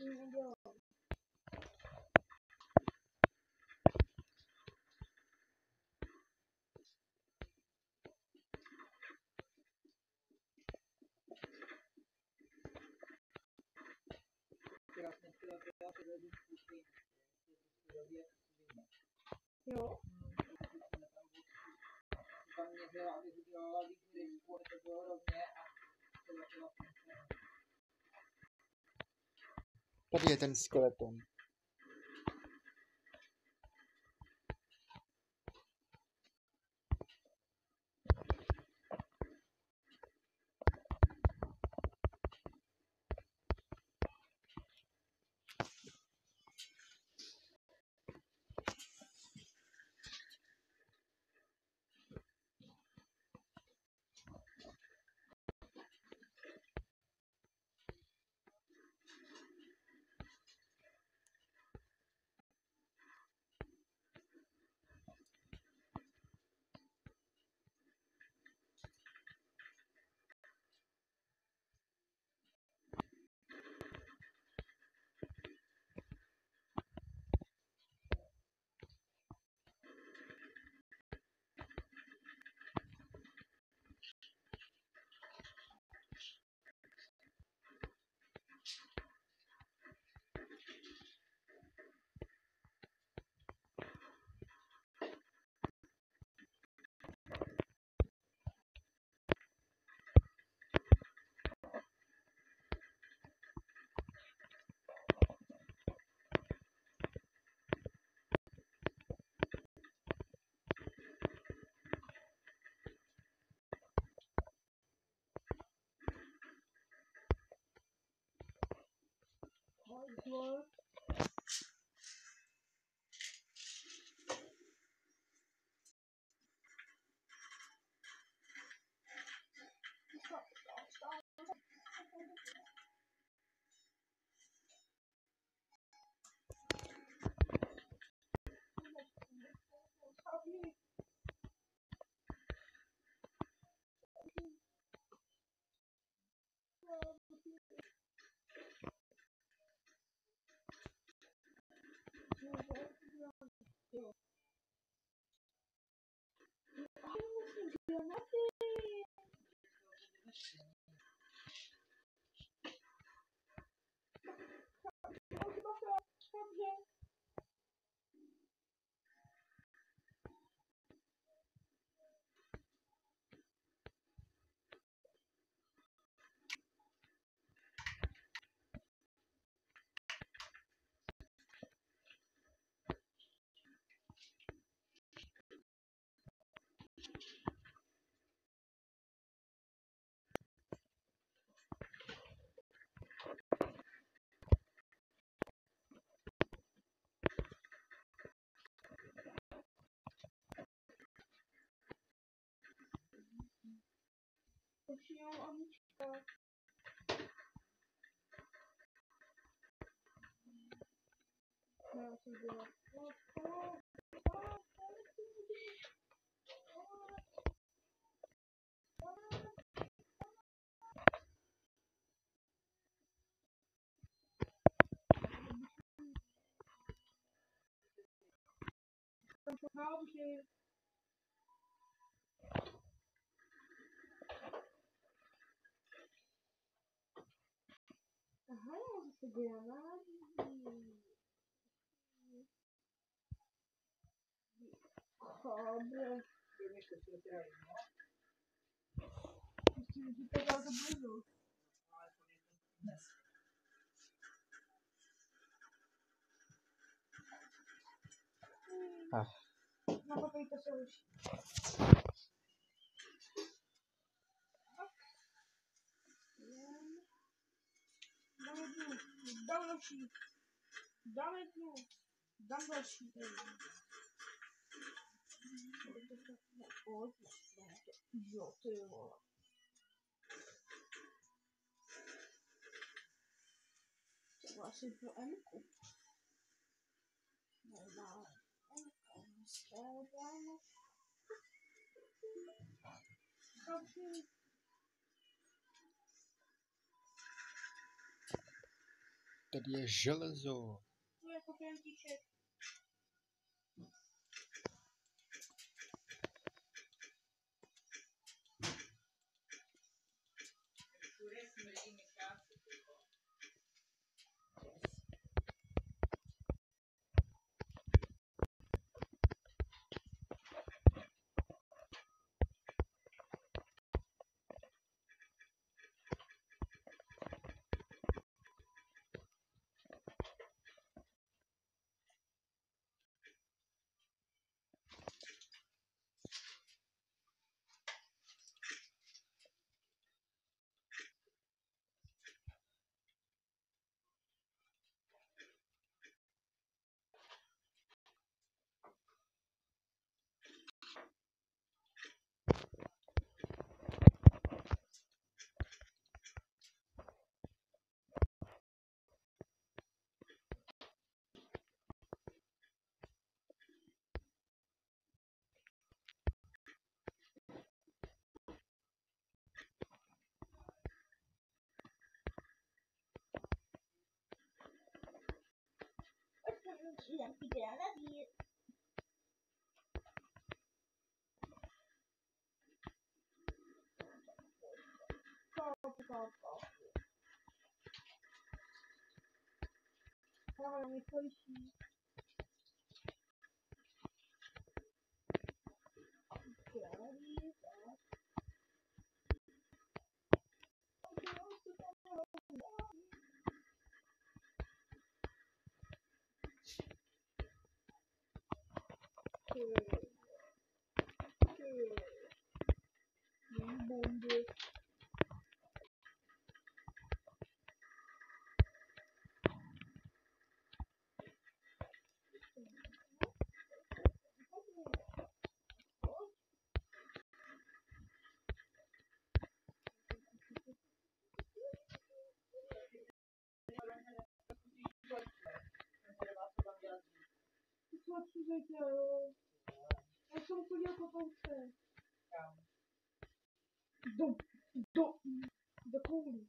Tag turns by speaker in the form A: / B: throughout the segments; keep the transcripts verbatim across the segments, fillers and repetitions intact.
A: Jo.
B: Tady je ten skeleton.
A: What? Aha, zase granát. Chobre. Musím ti to dát do blizu.
B: Ach.
A: Nakopejte se už. Dáme dnu. Dám další. Dáme dnu. Dám další. Jo, ty vole. To asi pro Emku. Normálně. Emka. Skládáme. Další.
B: Tady je železo.
A: To je jako klientíček. Jdem si granadír. Kápu, kápu. Káva mě slyší. Granadír, tak. Bomby. Co si řekl? Já jsem chodil po pouce. Do, do, do koulí.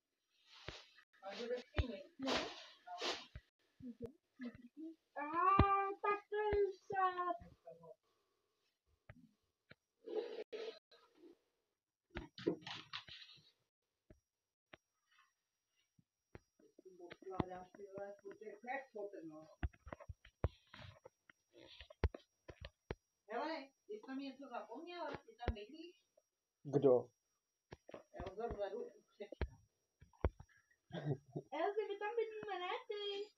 A: No. A tak to je sad.
C: Hele, ty jsi tam něco zapomněla, ty tam bydlíš?
B: Kdo?
C: Já ho vzadu u křečka.
A: Elzy, my tam bydlíme, ne ty?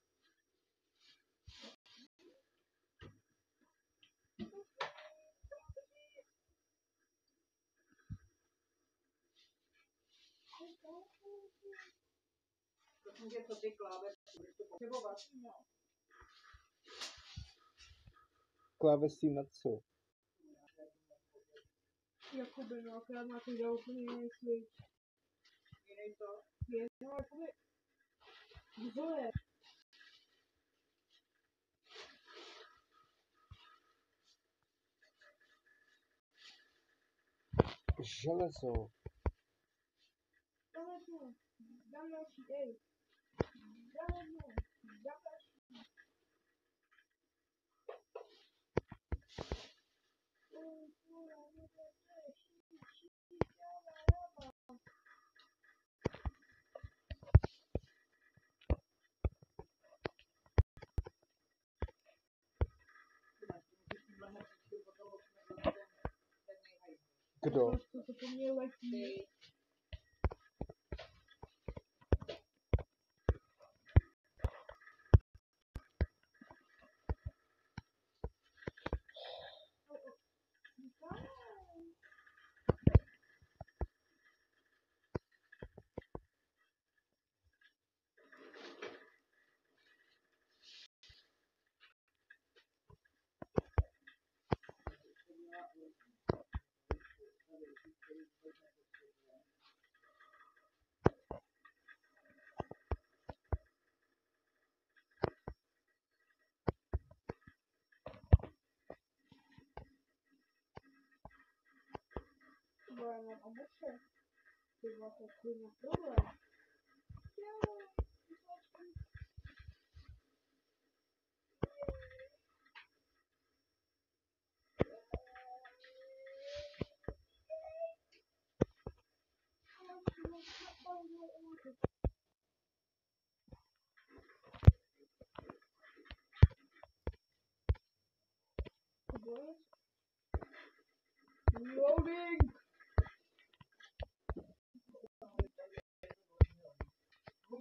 C: Prosím tě, co ty klávesy, budeš to potřebovat?
A: No.
B: Klávesí na co?
A: Jakoby, no, akorát má to dělat úplně jiný switch.
C: Jinej to?
A: Je, no, jakoby... Vzor.
B: Železo.
A: Dám jednu. Dám další, ej. Dám jednu. Dám další.
B: Kdo?
A: To to po mně letí. Bueno, a mucho. Ты вот такой на круглое.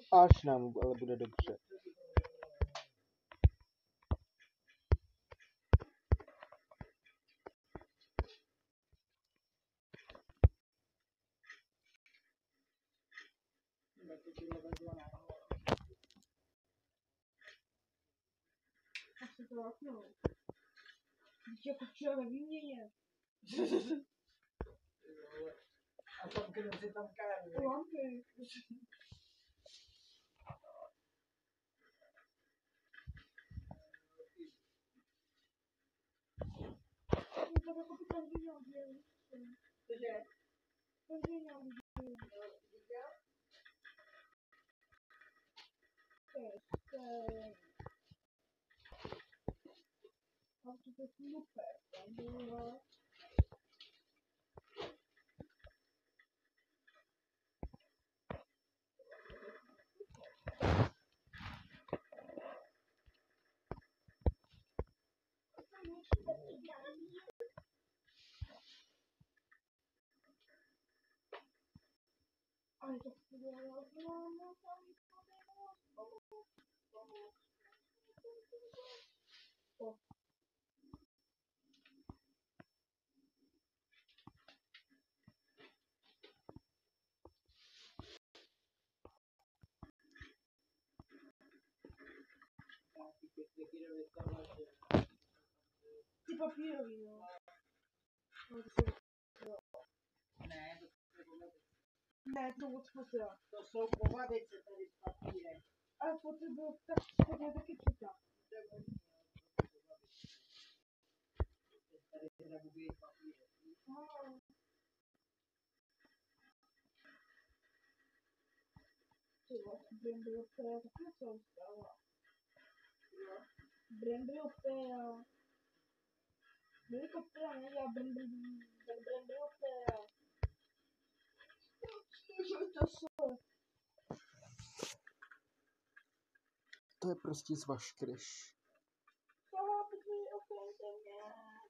B: Až nám ale bude dobře.
A: Asi to vaknou. Když jako včera ve výměně.
C: A tam kdo si tam káže.
A: Lampy. No tak jako by každý měl dělat.
C: Cože?
A: Každý měl dělat. A to je super. Tam bylo. Ale to bylo známo, tam to. Ty papírový, no.
C: Ne, to jsou
A: Ne, to odfotila.
C: To jsou povadice tady s papírem.
A: Ale fotil byl tak spodně taky chytá.
C: Tady se nebudí papírem.
A: No. Ty vlastně Brembryoptera taky docela ustává. Brembryoptera. Helikoptera nedělá Brembryoptera. To jsou.
B: To je prostě z vaškryš.
A: Co, protože opět mě.